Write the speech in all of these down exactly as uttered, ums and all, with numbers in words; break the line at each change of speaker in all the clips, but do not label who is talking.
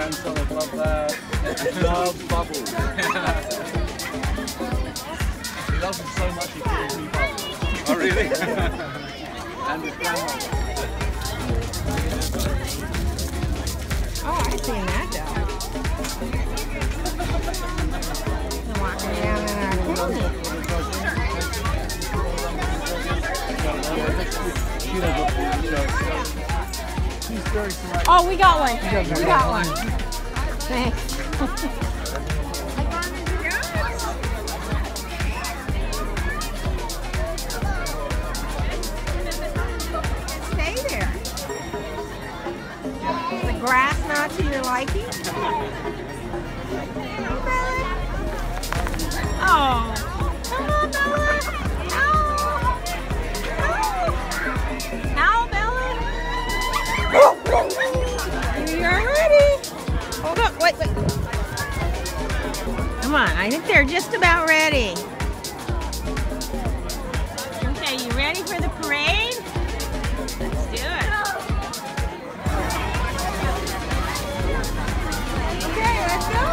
grandson would love that. He loves bubbles. He loves them so much he calls me Bubbles. Oh really? And his grandmother.
Oh, I've seen that dog. They're walking down in our corner. Oh, we got one. We got one. Thanks. Stay there. Is the grass not to your liking? Oh, come on, Bella. Ow, Bella. You're ready. Hold up, wait, wait. Come on, I think they're just about ready. Okay, you ready for the parade? Let's do it. Okay, let's go.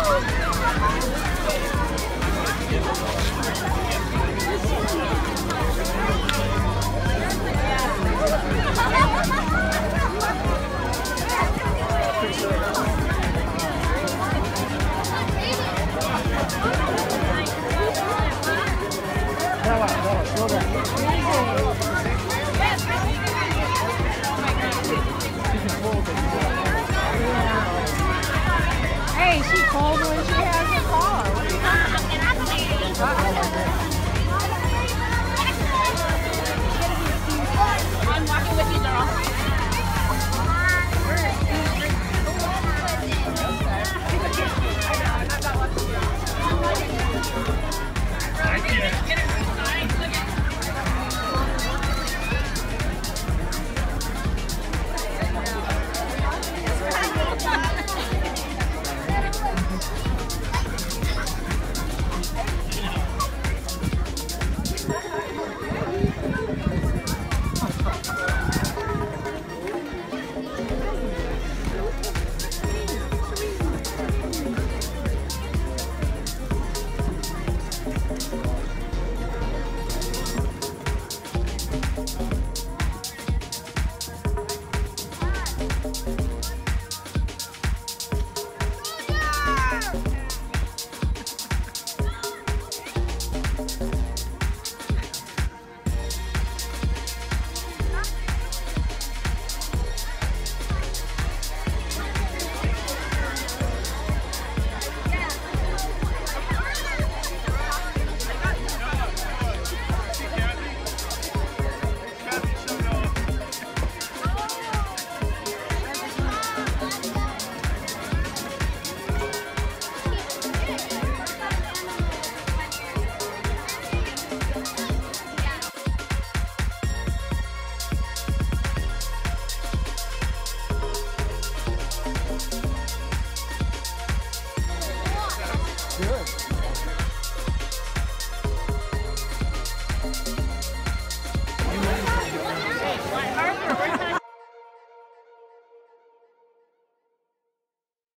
Hey, she cold when she has a car. What are you talking about?